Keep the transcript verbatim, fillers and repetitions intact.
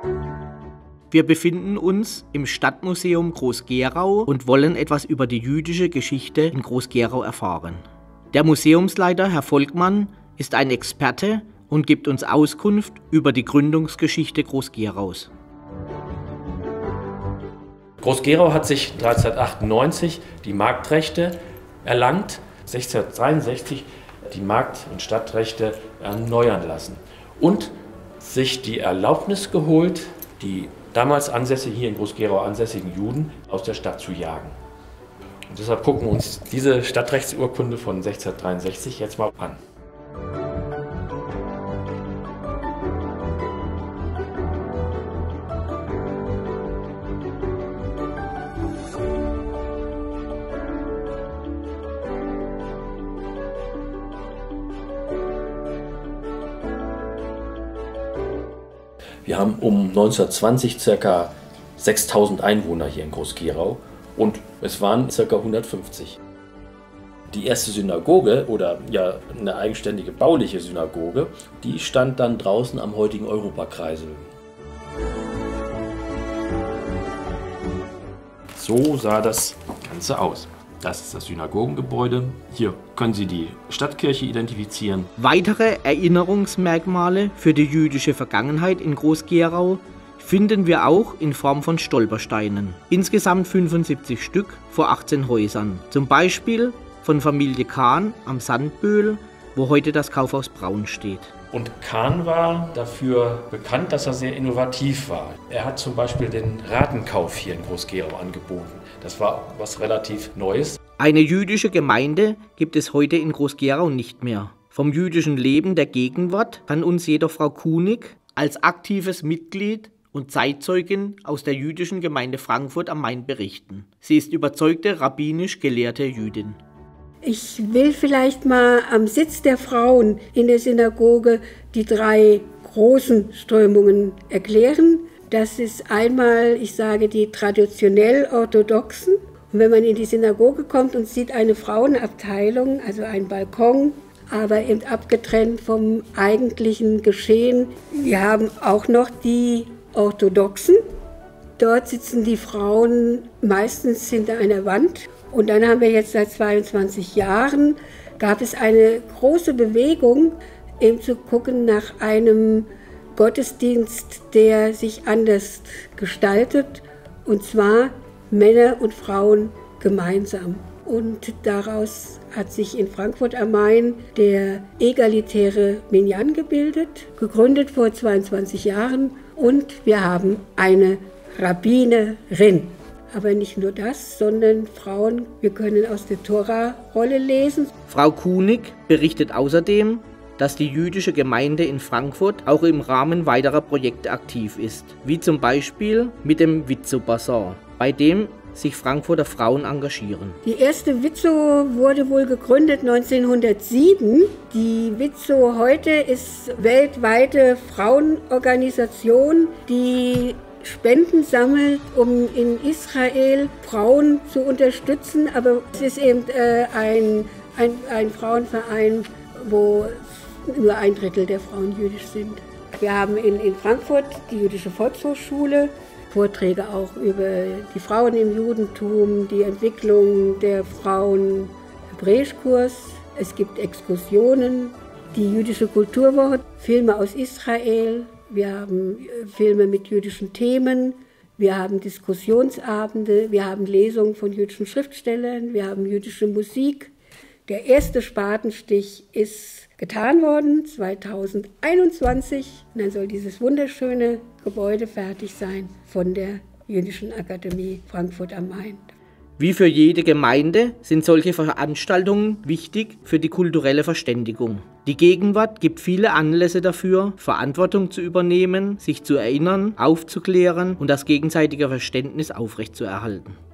Wir befinden uns im Stadtmuseum Groß-Gerau und wollen etwas über die jüdische Geschichte in Groß-Gerau erfahren. Der Museumsleiter, Herr Volkmann, ist ein Experte und gibt uns Auskunft über die Gründungsgeschichte Groß-Geraus. Groß-Gerau hat sich dreizehnhundertachtundneunzig die Marktrechte erlangt, sechzehnhundertdreiundsechzig die Markt- und Stadtrechte erneuern lassen und sich die Erlaubnis geholt, die damals ansässigen, hier in Groß-Gerau ansässigen Juden aus der Stadt zu jagen. Und deshalb gucken wir uns diese Stadtrechtsurkunde von sechzehnhundertdreiundsechzig jetzt mal an. Wir haben um neunzehnhundertzwanzig ca. sechstausend Einwohner hier in Groß-Gerau und es waren ca. hundertfünfzig. Die erste Synagoge oder ja eine eigenständige bauliche Synagoge, die stand dann draußen am heutigen Europakreisel. So sah das Ganze aus. Das ist das Synagogengebäude. Hier können Sie die Stadtkirche identifizieren. Weitere Erinnerungsmerkmale für die jüdische Vergangenheit in Groß-Gerau finden wir auch in Form von Stolpersteinen. Insgesamt fünfundsiebzig Stück vor achtzehn Häusern. Zum Beispiel von Familie Kahn am Sandböhl, wo heute das Kaufhaus Braun steht. Und Kahn war dafür bekannt, dass er sehr innovativ war. Er hat zum Beispiel den Ratenkauf hier in Groß-Gerau angeboten. Das war was relativ Neues. Eine jüdische Gemeinde gibt es heute in Groß-Gerau nicht mehr. Vom jüdischen Leben der Gegenwart kann uns jedoch Frau Kunig als aktives Mitglied und Zeitzeugin aus der jüdischen Gemeinde Frankfurt am Main berichten. Sie ist überzeugte rabbinisch gelehrte Jüdin. Ich will vielleicht mal am Sitz der Frauen in der Synagoge die drei großen Strömungen erklären. Das ist einmal, ich sage, die traditionell orthodoxen. Und wenn man in die Synagoge kommt und sieht eine Frauenabteilung, also einen Balkon, aber eben abgetrennt vom eigentlichen Geschehen. Wir haben auch noch die orthodoxen. Dort sitzen die Frauen meistens hinter einer Wand. Und dann haben wir jetzt seit zweiundzwanzig Jahren, gab es eine große Bewegung, eben zu gucken nach einem Gottesdienst, der sich anders gestaltet, und zwar Männer und Frauen gemeinsam. Und daraus hat sich in Frankfurt am Main der egalitäre Minyan gebildet, gegründet vor zweiundzwanzig Jahren. Und wir haben eine Rabbinerin. Aber nicht nur das, sondern Frauen, wir können aus der Tora-Rolle lesen. Frau Kunig berichtet außerdem, dass die jüdische Gemeinde in Frankfurt auch im Rahmen weiterer Projekte aktiv ist, wie zum Beispiel mit dem Witzow-Basar, bei dem sich Frankfurter Frauen engagieren. Die erste Witzow wurde wohl gegründet neunzehnhundertsieben. Die Witzow heute ist weltweite Frauenorganisation, die Spenden sammelt, um in Israel Frauen zu unterstützen. Aber es ist eben äh, ein, ein, ein Frauenverein, wo nur ein Drittel der Frauen jüdisch sind. Wir haben in, in Frankfurt die Jüdische Volkshochschule, Vorträge auch über die Frauen im Judentum, die Entwicklung der Frauen, Hebräischkurs. Es gibt Exkursionen, die jüdische Kulturwoche, Filme aus Israel. Wir haben Filme mit jüdischen Themen, wir haben Diskussionsabende, wir haben Lesungen von jüdischen Schriftstellern, wir haben jüdische Musik. Der erste Spatenstich ist getan worden, zweitausendeinundzwanzig. Und dann soll dieses wunderschöne Gebäude fertig sein von der Jüdischen Akademie Frankfurt am Main. Wie für jede Gemeinde sind solche Veranstaltungen wichtig für die kulturelle Verständigung. Die Gegenwart gibt viele Anlässe dafür, Verantwortung zu übernehmen, sich zu erinnern, aufzuklären und das gegenseitige Verständnis aufrechtzuerhalten.